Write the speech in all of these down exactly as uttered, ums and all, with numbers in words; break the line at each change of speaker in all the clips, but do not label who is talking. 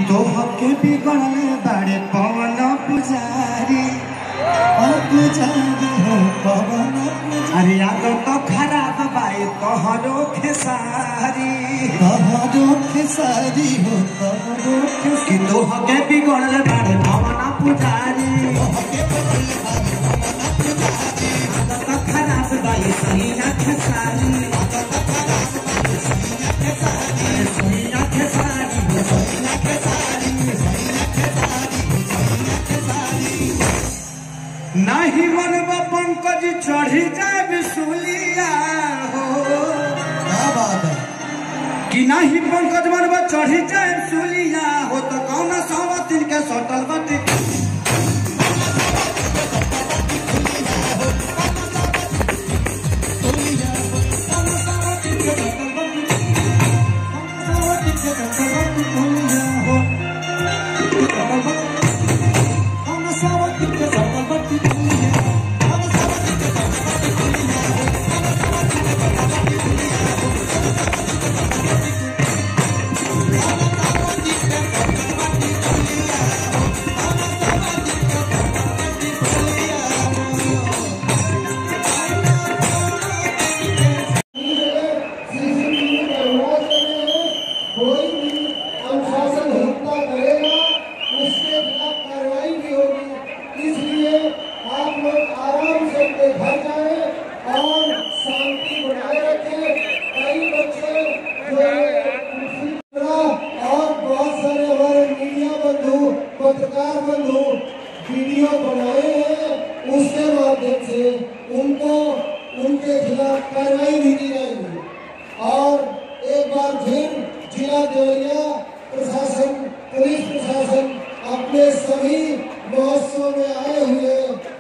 तो हके बिगड़ल बाड़े पवन पुजारी पुजारी हो पवन अरे आदत तो खराब बाई तोहरो खेसारी तोहरो खेसारी हो तोहरो कि तो हके बिगड़ल बाड़े पवन पुजारी आदत तो खराब बाई सही ना खेसारी नहीं मनवा पंकज चढ़ी जाए बिसुलिया हो क्या बात है कि नहीं पंकज मनवा चढ़ी जाए बिसुलिया हो तो कौन सावती के सटल बटी
पत्रकार बंधु वीडियो बनाए हैं उसके माध्यम से उनको उनके खिलाफ कार्रवाई भी की जाएगी। और एक बार फिर जिला देवरिया प्रशासन पुलिस प्रशासन अपने सभी महोत्सव में आए हुए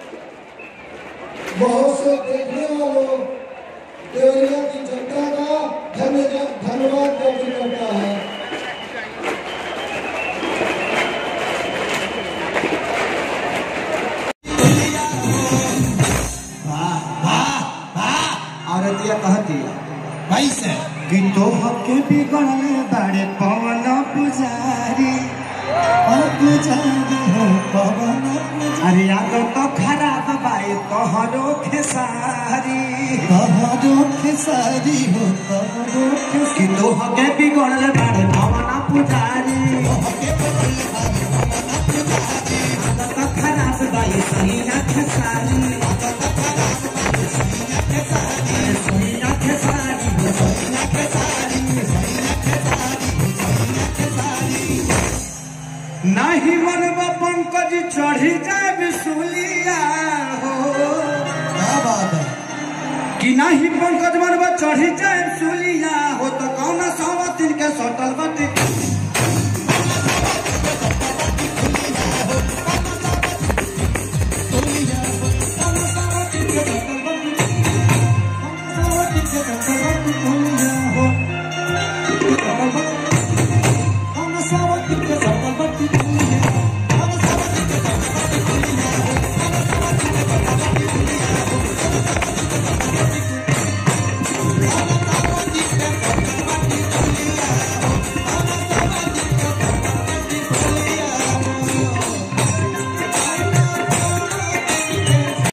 महोत्सव देखने वालों देवरिया की जनता का धन्यवाद व्यक्त करता है।
कहती भाई से कि तो हके बिगड़ल बाड़े पवन पुजारी पुजारी हो पवन अरे आदत तो खराब बाई तोहरो खेसारी तोहरो खेसारी हो तोहरो कि तो हके बिगड़ल बाड़े पवन पुजारी आदत तो खराब बाई सही ना खेसारी नहीं मनवा पंकज चढ़ी जाए बिसुलिया हो क्या बात है कि नहीं पंकज मनवा चढ़ी जाए बिसुलिया हो तो कौन सावती के सटल बटी